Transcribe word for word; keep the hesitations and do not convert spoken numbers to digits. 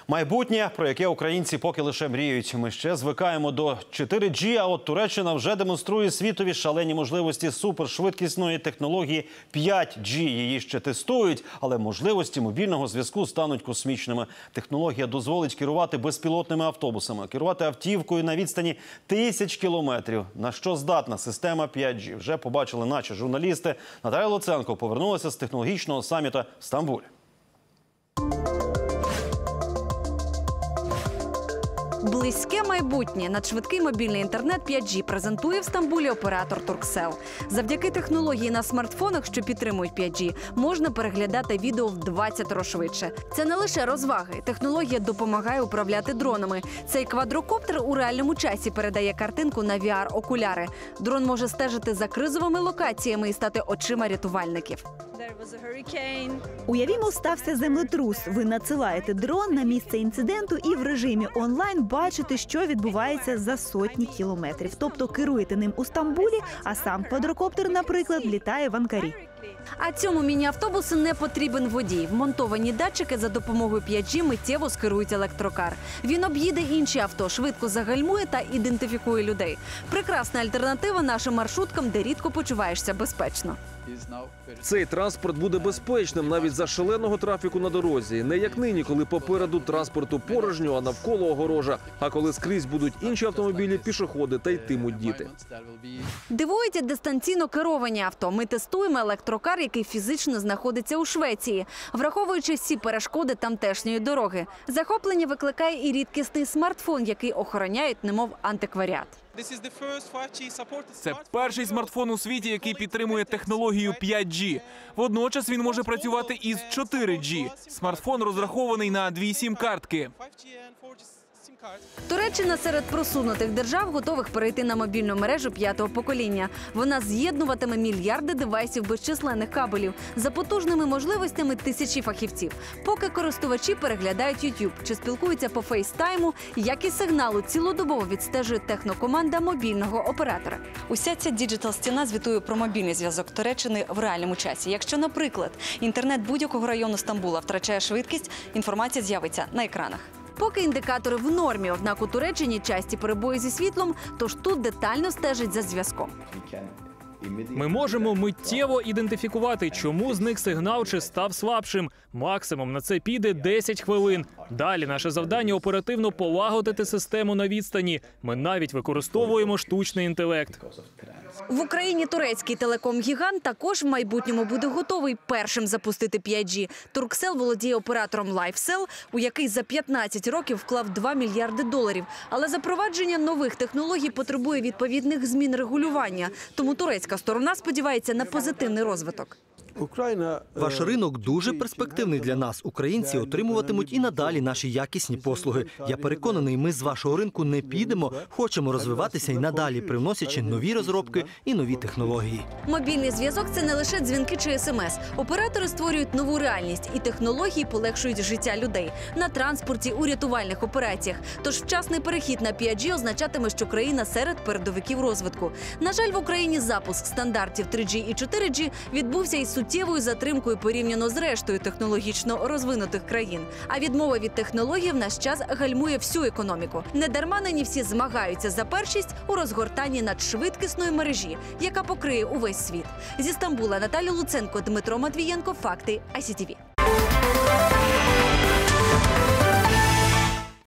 Майбутнє, про яке українці поки лише мріють. Ми ще звикаємо до чотири джі, а от Туреччина вже демонструє світові шалені можливості супершвидкісної технології п'ять джі. Її ще тестують, але можливості мобільного зв'язку стануть космічними. Технологія дозволить керувати безпілотними автобусами, керувати автівкою на відстані тисяч кілометрів. На що здатна система п'ять джі? Вже побачили наші журналісти. Наталя Луценко повернулася з технологічного саміту в Стамбулі. Близьке майбутнє. Надшвидкий мобільний інтернет п'ять джі презентує в Стамбулі оператор Turkcell. Завдяки технології на смартфонах, що підтримують п'ять джі, можна переглядати відео в двадцять разів швидше. Це не лише розваги. Технологія допомагає управляти дронами. Цей квадрокоптер у реальному часі передає картинку на ві ар-окуляри. Дрон може стежити за кризовими локаціями і стати очима рятувальників. Уявімо, стався землетрус. Ви надсилаєте дрон на місце інциденту і в режимі онлайн бачите, що відбувається за сотні кілометрів. Тобто керуєте ним у Стамбулі, а сам квадрокоптер, наприклад, літає в Анкарі. А цьому міні-автобусу не потрібен водій. Вмонтовані датчики за допомогою п'ять джі миттєво скерують електрокар. Він об'їде інші авто, швидко загальмує та ідентифікує людей. Прекрасна альтернатива нашим маршруткам, де рідко почуваєшся безпечно. Цей транспорт буде безпечним навіть за шаленого трафіку на дорозі. Не як нині, коли попереду транспорту порожньо, а навколо огорожа. А коли скрізь будуть інші автомобілі, пішоходи та йтимуть діти. Дивують дистанційно керовані авто. Ми тестуємо електрокар, який фізично знаходиться у Швеції, враховуючи всі перешкоди тамтешньої дороги. Захоплення викликає і рідкісний смартфон, який охороняють, немов антикваріат. Це перший смартфон у світі, який підтримує технологію п'ять джі. Водночас він може працювати із чотири джі. Смартфон розрахований на дві сім-картки. Туреччина серед просунутих держав, готових перейти на мобільну мережу п'ятого покоління. Вона з'єднуватиме мільярди девайсів без численних кабелів, за потужними можливостями тисячі фахівців. Поки користувачі переглядають ютуб чи спілкуються по фейстайму, якість сигналу цілодобово відстежує технокоманда мобільного оператора. Уся ця діджитал-стіна звітує про мобільний зв'язок Туреччини в реальному часі. Якщо, наприклад, інтернет будь-якого району Стамбула втрачає швидкість, інформація з'явиться на екранах. Поки індикатори в нормі, однак у Туреччині часті перебої зі світлом, тож тут детально стежать за зв'язком. Ми можемо миттєво ідентифікувати, чому зник сигнал чи став слабшим. Максимум на це піде десять хвилин. Далі наше завдання – оперативно полагодити систему на відстані. Ми навіть використовуємо штучний інтелект. В Україні турецький телеком-гігант також в майбутньому буде готовий першим запустити п'ять джі. Turkcell володіє оператором LifeCell, у який за п'ятнадцять років вклав два мільярди доларів. Але запровадження нових технологій потребує відповідних змін регулювання. Тому турецька сторона сподівається на позитивний розвиток. Ваш ринок дуже перспективний для нас. Українці отримуватимуть і надалі наші якісні послуги. Я переконаний, ми з вашого ринку не підемо, хочемо розвиватися і надалі, привносячи нові розробки і нові технології. Мобільний зв'язок – це не лише дзвінки чи смс. Оператори створюють нову реальність, і технології полегшують життя людей на транспорті, у рятувальних операціях. Тож вчасний перехід на п'ять джі означатиме, що країна серед передовиків розвитку. На жаль, в Україні запуск стандартів три джі і чотири джі відбувся із суттєвою затримкою порівняно з рештою технологічно розвинутих країн. А відмова від технологій в наш час гальмує всю економіку. Недарма нині всі змагаються за першість у розгортанні надшвидкісної мережі, яка покриє увесь світ. Зі Стамбула Наталя Луценко, Дмитро Матвієнко. Факти ай сі ті ві.